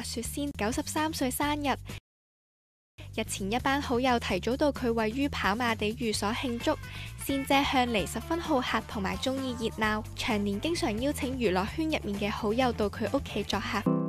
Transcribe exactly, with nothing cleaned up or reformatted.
白雪仙九十三歲生日。日前一班好友提早到佢位於跑馬地寓所慶祝，仙姐向嚟十分好客同埋鍾意熱鬧，長年經常邀請娛樂圈入面嘅好友到佢屋企作客。